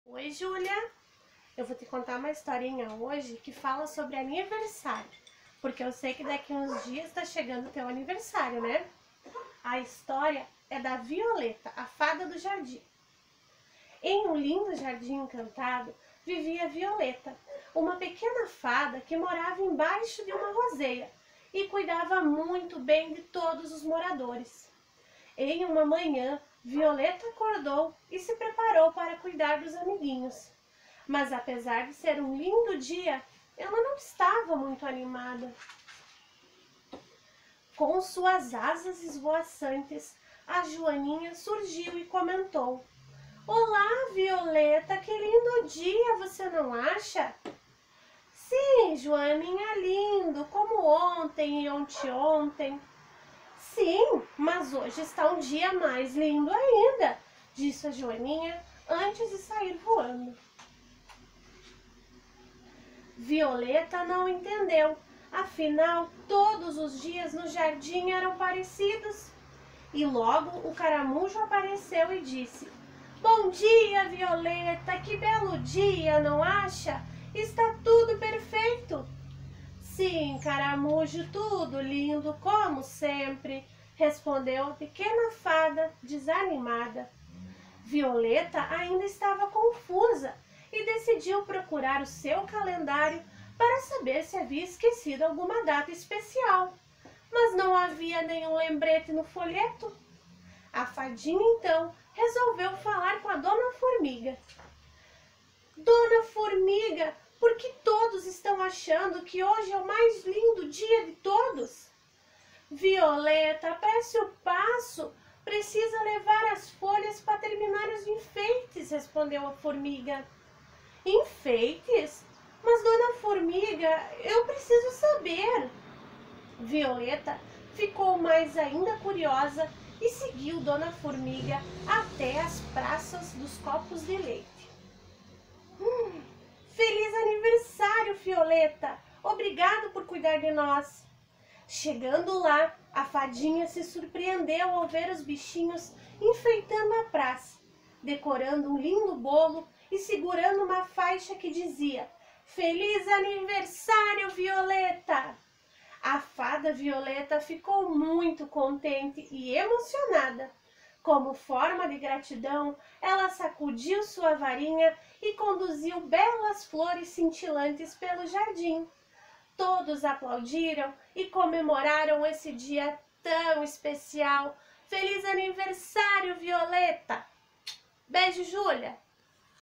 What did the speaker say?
Oi, Júlia! Eu vou te contar uma historinha hoje que fala sobre aniversário, porque eu sei que daqui uns dias está chegando o teu aniversário, né? A história é da Violeta, a fada do jardim. Em um lindo jardim encantado vivia Violeta, uma pequena fada que morava embaixo de uma roseira e cuidava muito bem de todos os moradores. Em uma manhã, Violeta acordou e se preparou para cuidar dos amiguinhos. Mas apesar de ser um lindo dia, ela não estava muito animada. Com suas asas esvoaçantes, a Joaninha surgiu e comentou: "Olá, Violeta, que lindo dia, você não acha?" "Sim, Joaninha, lindo, como ontem e anteontem." "Sim, mas hoje está um dia mais lindo ainda", disse a Joaninha antes de sair voando. Violeta não entendeu, afinal todos os dias no jardim eram parecidos. E logo o caramujo apareceu e disse: "Bom dia, Violeta, que belo dia, não acha? Está tudo perfeito." "Sim, caramujo, tudo lindo, como sempre", respondeu a pequena fada, desanimada. Violeta ainda estava confusa e decidiu procurar o seu calendário para saber se havia esquecido alguma data especial. Mas não havia nenhum lembrete no folheto. A fadinha então resolveu falar com a Dona Formiga. "Dona Formiga, por que todos estão achando que hoje é o mais lindo dia de todos?" "Violeta, apresse o passo, precisa levar as folhas para terminar os enfeites", respondeu a formiga. "Enfeites? Mas, Dona Formiga, eu preciso saber." Violeta ficou mais ainda curiosa e seguiu Dona Formiga até as praças dos copos de leite. "Feliz aniversário, Violeta! Obrigado por cuidar de nós." Chegando lá, a fadinha se surpreendeu ao ver os bichinhos enfeitando a praça, decorando um lindo bolo e segurando uma faixa que dizia: "Feliz aniversário, Violeta!" A fada Violeta ficou muito contente e emocionada. Como forma de gratidão, ela sacudiu sua varinha e conduziu belas flores cintilantes pelo jardim. Todos aplaudiram e comemoraram esse dia tão especial. Feliz aniversário, Violeta! Beijo, Júlia!